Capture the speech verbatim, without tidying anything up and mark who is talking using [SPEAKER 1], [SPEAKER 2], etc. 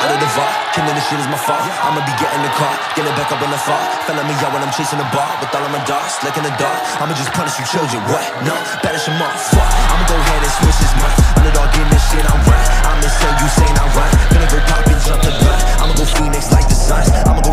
[SPEAKER 1] out of the vault. Killing this shit is my fault. I'ma be getting the car, getting back up on the fall. Felling me out when I'm chasing the ball. With all of my dogs, like in the dark. I'ma just punish you children, what? No, banish them all, fuck. I'ma go ahead and switch this mind. Underdog getting this shit, I'm right. I'm insane, you saying I'm right. Finna go pop and jump the gun. I'ma go Phoenix like the Suns. I'ma